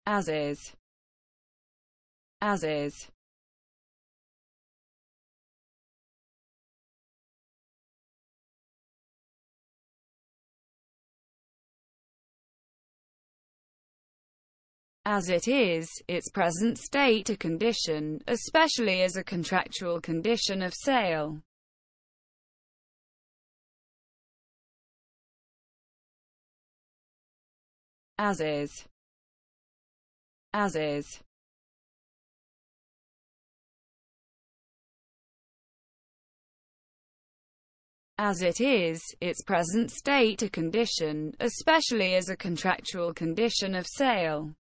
as is, as is, as it is, its present state a condition, especially as a contractual condition of sale. As is, as is, as it is, its present state a condition, especially as a contractual condition of sale.